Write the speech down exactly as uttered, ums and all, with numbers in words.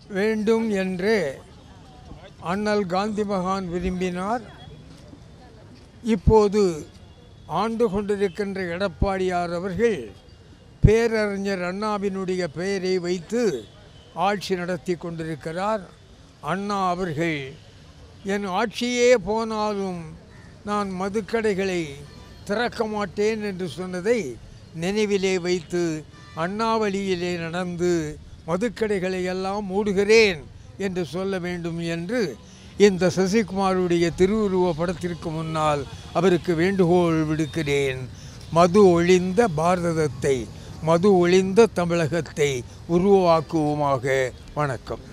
வேண்டும் என்று அண்ணல் காந்தி மகான் விரும்பினார். இப்போது ஆண்டு கொண்டிருக்கின்ற எடப்பாடியார் அவர்கள் பேரறிஞர் அண்ணாவினுடைய பெயரை வைத்து ஆட்சி நடத்தி கொண்டிருக்கிறார். அண்ணா அவர்கள் என் ஆட்சியே போனாலும் நான் மதுக்கடைகளை திறக்க மாட்டேன் என்று சொன்னதை நினைவிலே வைத்து அண்ணா வழியிலே நடந்து மதுக்கடைகளை எல்லாம் மூடுகிறேன் என்று சொல்ல வேண்டும் என்று இந்த சசிகுமாருடைய திருவுருவ படத்திற்கு முன்னால் அவருக்கு வேண்டுகோள் விடுக்கிறேன். மது ஒழிந்த பாரதத்தை, மது ஒழிந்த தமிழகத்தை உருவாக்குவோமாக. வணக்கம்.